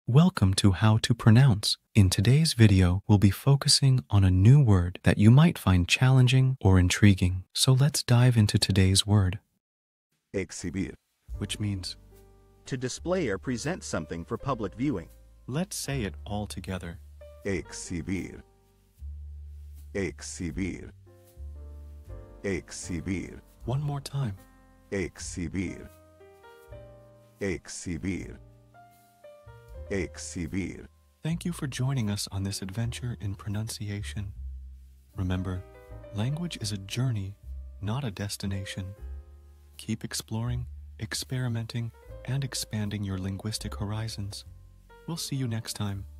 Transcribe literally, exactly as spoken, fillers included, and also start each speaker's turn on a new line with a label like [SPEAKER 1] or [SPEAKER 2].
[SPEAKER 1] Welcome to How to Pronounce. In today's video, we'll be focusing on a new word that you might find challenging or intriguing. So let's dive into today's word.
[SPEAKER 2] Exhibir.
[SPEAKER 1] Which means,
[SPEAKER 3] to display or present something for public viewing.
[SPEAKER 1] let's say it all together.
[SPEAKER 2] Exhibir. Exhibir. Exhibir.
[SPEAKER 1] One more time.
[SPEAKER 2] Exhibir. Exhibir. Exhibir.
[SPEAKER 1] Thank you for joining us on this adventure in pronunciation. Remember, language is a journey, not a destination. Keep exploring, experimenting, and expanding your linguistic horizons. We'll see you next time.